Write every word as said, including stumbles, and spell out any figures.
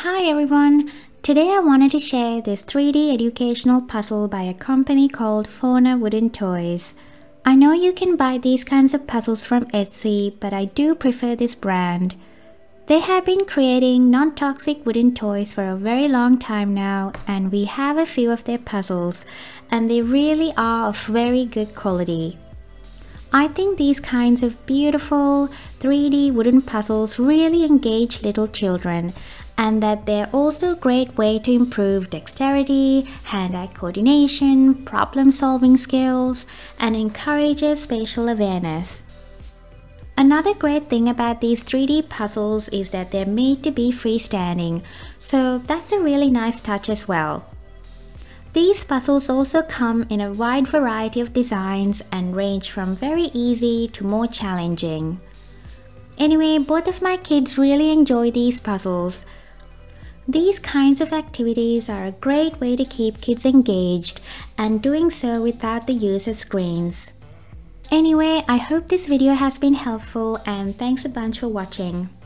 Hi everyone! Today I wanted to share this three D educational puzzle by a company called Fauna Wooden Toys. I know you can buy these kinds of puzzles from Etsy, but I do prefer this brand. They have been creating non-toxic wooden toys for a very long time now, and we have a few of their puzzles, and they really are of very good quality. I think these kinds of beautiful three D wooden puzzles really engage little children, and that they're also a great way to improve dexterity, hand-eye coordination, problem-solving skills, and encourages spatial awareness. Another great thing about these three D puzzles is that they're made to be freestanding, so that's a really nice touch as well. These puzzles also come in a wide variety of designs and range from very easy to more challenging. Anyway, both of my kids really enjoy these puzzles. These kinds of activities are a great way to keep kids engaged and doing so without the use of screens. Anyway, I hope this video has been helpful and thanks a bunch for watching.